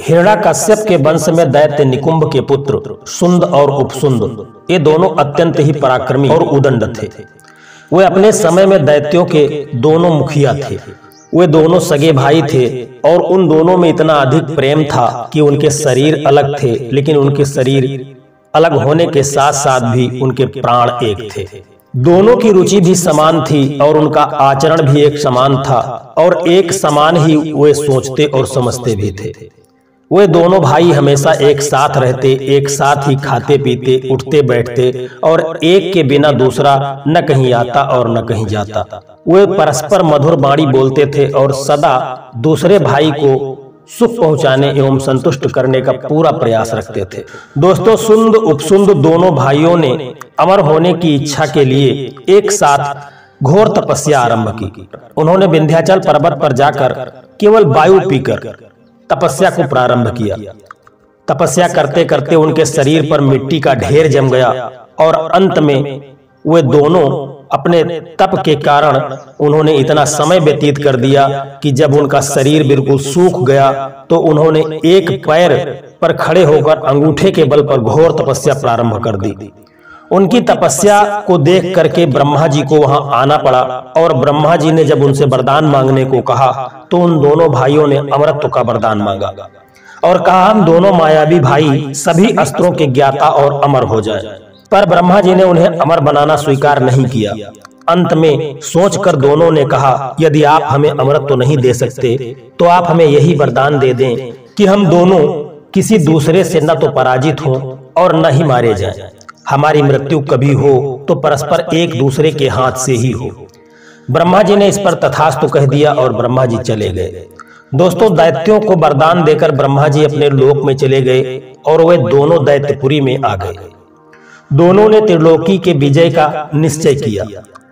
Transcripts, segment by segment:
हिरण्याकश्यप के वंश में दैत्य निकुंभ के पुत्र सुंद और उपसुंद ये दोनों अत्यंत ही पराक्रमी और उदंड थे। वे अपने समय में दैत्यों के दोनों मुखिया थे। वे दोनों सगे भाई थे और उन दोनों में इतना अधिक प्रेम था कि उनके शरीर अलग थे, लेकिन उनके शरीर अलग होने के साथ साथ भी उनके प्राण एक थे। दोनों की रुचि भी समान थी और उनका आचरण भी एक समान था और एक समान ही वे सोचते और समझते भी थे। वे दोनों भाई हमेशा एक साथ रहते, एक साथ ही खाते पीते, उठते बैठते और एक के बिना दूसरा न कहीं आता और न कहीं जाता। वे परस्पर मधुर वाणी बोलते थे और सदा दूसरे भाई को सुख पहुंचाने एवं संतुष्ट करने का पूरा प्रयास रखते थे। दोस्तों, सुंद उपसुंद दोनों भाइयों ने अमर होने की इच्छा के लिए एक साथ घोर तपस्या आरंभ की। उन्होंने विंध्याचल पर्वत पर जाकर केवल वायु पीकर तपस्या को प्रारंभ किया। तपस्या करते करते उनके शरीर पर मिट्टी का ढेर जम गया और अंत में वे दोनों अपने तप के कारण उन्होंने इतना समय व्यतीत कर दिया कि जब उनका शरीर बिल्कुल सूख गया तो उन्होंने एक पैर पर खड़े होकर अंगूठे के बल पर घोर तपस्या प्रारंभ कर दी। उनकी तपस्या को देख करके ब्रह्मा जी को वहां आना पड़ा और ब्रह्मा जी ने जब उनसे वरदान मांगने को कहा तो उन दोनों भाइयों ने अमरत्व का वरदान मांगा और कहा, हम दोनों मायावी भाई सभी अस्त्रों के ज्ञाता और अमर हो जाएं। पर ब्रह्मा जी ने उन्हें अमर बनाना स्वीकार नहीं किया। अंत में सोचकर दोनों ने कहा, यदि आप हमें अमरत्व तो नहीं दे सकते तो आप हमें यही वरदान दे दें कि हम दोनों किसी दूसरे से न तो पराजित हों और न ही मारे जाएं। हमारी मृत्यु कभी हो तो परस्पर एक दूसरे के हाथ से ही हो। ब्रह्मा जी ने इस पर तथास्तु कह दिया और ब्रह्मा जी चले गए। दोस्तों, दैत्यों को वरदान देकर ब्रह्मा जी अपने लोक में चले गए और वे दोनों दैत्यपुरी में आ गए। दोनों ने त्रिलोकी के विजय का निश्चय किया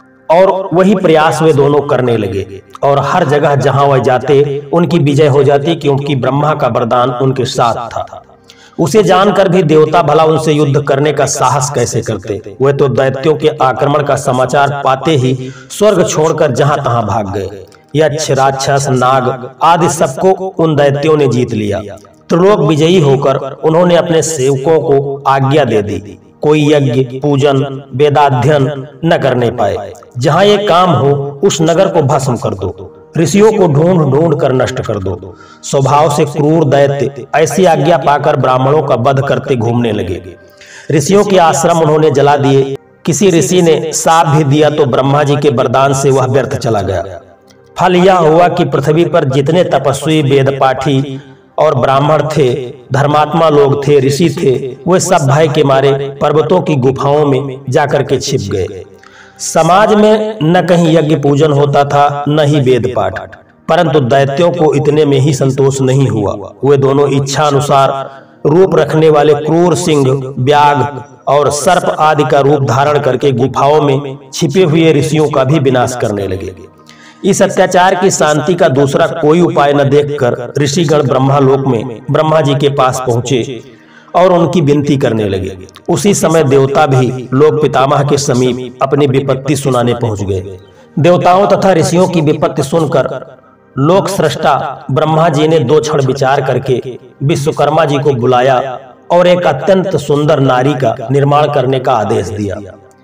और वही प्रयास वे दोनों करने लगे और हर जगह जहां वह जाते उनकी विजय हो जाती, क्योंकि ब्रह्मा का वरदान उनके साथ था। उसे जानकर भी देवता भला उनसे युद्ध करने का साहस कैसे करते। वे तो दैत्यों के आक्रमण का समाचार पाते ही स्वर्ग छोड़कर जहां तहां भाग गए। यक्ष, राक्षस, नाग आदि सबको उन दैत्यों ने जीत लिया। त्रिलोक विजयी होकर उन्होंने अपने सेवकों को आज्ञा दे दी, कोई यज्ञ, पूजन, वेदाध्ययन न करने पाए। जहां ये काम हो उस नगर को भस्म कर दो, ऋषियों को ढूंढ ढूंढ कर नष्ट कर दो। स्वभाव से क्रूर दैत्य ऐसी आज्ञा पाकर ब्राह्मणों का वध करते घूमने लगे। ऋषियों के आश्रम उन्होंने जला दिए। किसी ऋषि ने शाप भी दिया तो ब्रह्मा जी के वरदान से वह व्यर्थ चला गया। फल यह हुआ कि पृथ्वी पर जितने तपस्वी, वेद पाठी और ब्राह्मण थे, धर्मात्मा लोग थे, ऋषि थे, वे सब भय के मारे पर्वतों की गुफाओं में जाकर के छिप गए। समाज में न कहीं यज्ञ पूजन होता था, न ही वेद पाठ। परंतु दैत्यों को इतने में ही संतोष नहीं हुआ। वे दोनों इच्छा अनुसार रूप रखने वाले क्रूर सिंह, व्याघ्र और सर्प आदि का रूप धारण करके गुफाओं में छिपे हुए ऋषियों का भी विनाश करने लगे। इस अत्याचार की शांति का दूसरा कोई उपाय न देखकर ऋषिगण ब्रह्मालोक में ब्रह्मा जी के पास पहुंचे और उनकी विनती करने लगे। उसी समय देवता भी लोक पितामह के समीप अपनी विपत्ति सुनाने पहुंच गए। देवताओं तथा ऋषियों की विपत्ति सुनकर लोक सृष्टा ब्रह्मा जी ने दो क्षण विचार करके विश्वकर्मा जी को बुलाया और एक अत्यंत सुंदर नारी का निर्माण करने का आदेश दिया।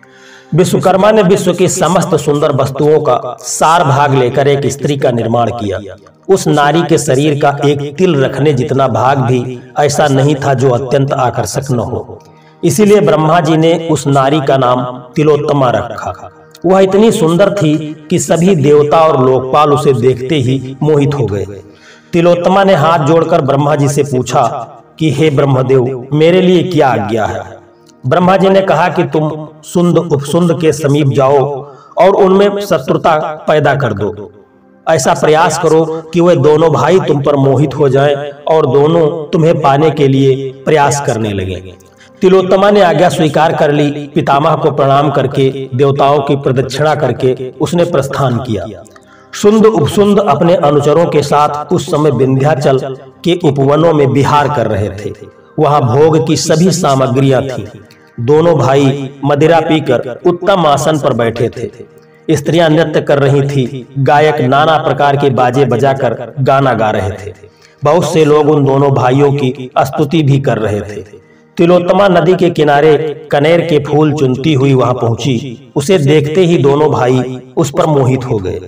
विश्वकर्मा ने विश्व की समस्त सुंदर वस्तुओं का सार भाग लेकर एक स्त्री का निर्माण किया। उस नारी के शरीर का एक तिल रखने जितना भाग भी ऐसा नहीं था जो अत्यंत आकर्षक न हो। इसीलिए ब्रह्मा जी ने उस नारी का नाम तिलोत्तमा रखा। वह इतनी सुंदर थी कि सभी देवता और लोकपाल उसे देखते ही मोहित हो गए। तिलोत्तमा ने हाथ जोड़कर ब्रह्मा जी से पूछा कि हे ब्रह्मदेव, मेरे लिए क्या आज्ञा है। ब्रह्मा जी ने कहा कि तुम सुंद उपसुंद के समीप जाओ और उनमें शत्रुता पैदा कर दो। ऐसा प्रयास करो कि वे दोनों भाई तुम पर मोहित हो जाएं और दोनों तुम्हें पाने के लिए प्रयास करने लगे। तिलोत्तमा ने आज्ञा स्वीकार कर ली। पितामह को प्रणाम करके देवताओं की प्रदक्षिणा करके उसने प्रस्थान किया। सुंद उपसुंद अपने अनुचरों के साथ उस समय विंध्याचल के उपवनों में विहार कर रहे थे। वहां भोग की सभी सामग्रियां थीं। दोनों भाई मदिरा पीकर उत्तम आसन पर बैठे थे। स्त्रियां नृत्य कर रही थी। गायक नाना प्रकार के बाजे बजाकर गाना गा रहे थे। बहुत से लोग उन दोनों भाइयों की स्तुति भी कर रहे थे। तिलोत्तमा नदी के किनारे कनेर के फूल चुनती हुई वहां पहुंची। उसे देखते ही दोनों भाई उस पर मोहित हो गए।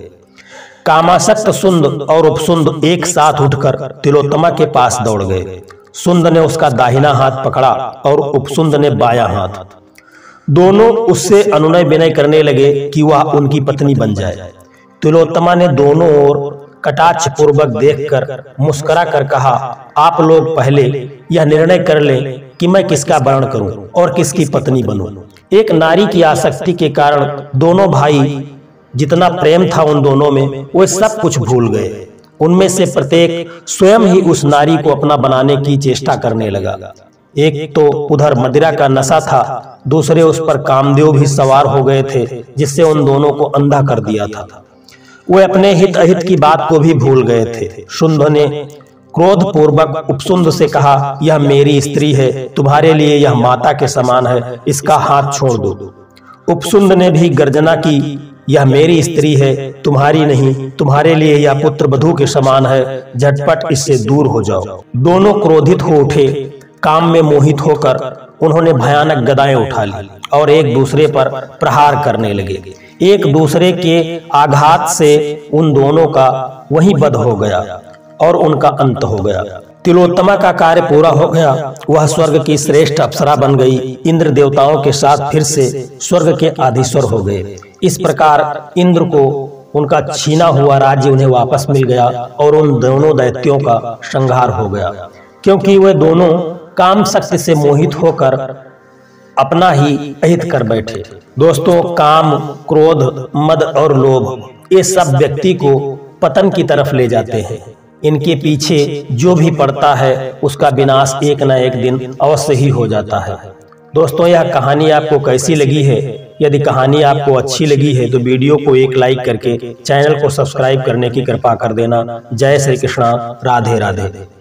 कामासक्त सुंद और उपसुंद एक साथ उठकर तिलोत्तमा के पास दौड़ गए। सुंद ने उसका दाहिना हाथ पकड़ा और उपसुंद ने बायां हाथ। दोनों उससे अनुनय विनय करने लगे कि वह उनकी पत्नी बन जाए। तिलोत्तमा ने दोनों ओर कटाक्ष पूर्वक देखकर मुस्कुरा कर कहा, आप लोग पहले यह निर्णय कर लें कि मैं किसका वरण करूं और किसकी पत्नी बनूं। एक नारी की आसक्ति के कारण दोनों भाई, जितना प्रेम था उन दोनों में, वे सब कुछ भूल गए। उनमें से प्रत्येक स्वयं ही उस नारी को अपना बनाने की चेष्टा करने लगा। एक तो उधर मदिरा का नशा था, दूसरे उस पर कामदेव भी सवार हो गए थे, जिससे उन दोनों को अंधा कर दिया था। वे अपने हित अहित की बात को भी भूल गए थे। शुंभ ने क्रोध पूर्वक उपसुंद से कहा, यह मेरी स्त्री है, तुम्हारे लिए यह माता के समान है, इसका हाथ छोड़ दो। उपसुंद ने भी गर्जना की, यह मेरी स्त्री है, तुम्हारी नहीं, तुम्हारे लिए यह पुत्र वधू के समान है, झटपट इससे दूर हो जाओ। दोनों क्रोधित हो उठे। काम में मोहित होकर उन्होंने भयानक गदाएं उठा ली और एक दूसरे पर प्रहार करने लगे। एक दूसरे के आघात से उन दोनों का वहीं वध हो गया और उनका अंत हो गया। तिलोत्तमा का कार्य पूरा हो गया। वह स्वर्ग की श्रेष्ठ अप्सरा बन गई। इंद्र देवताओं के साथ फिर से स्वर्ग के आधीश्वर हो गए। इस प्रकार इंद्र को उनका छीना हुआ राज्य उन्हें वापस मिल गया और उन दोनों दैत्यों का संहार हो गया, क्योंकि वे दोनों काम शक्ति से मोहित होकर अपना ही अहित कर बैठे। दोस्तों, काम, क्रोध, मद और लोभ, ये सब व्यक्ति को पतन की तरफ ले जाते हैं। इनके पीछे जो भी पड़ता है उसका विनाश एक न एक दिन अवश्य ही हो जाता है। दोस्तों, यह कहानी आपको कैसी लगी है? यदि कहानी आपको अच्छी लगी है तो वीडियो को एक लाइक करके चैनल को सब्सक्राइब करने की कृपा कर देना। जय श्री कृष्णा। राधे राधे।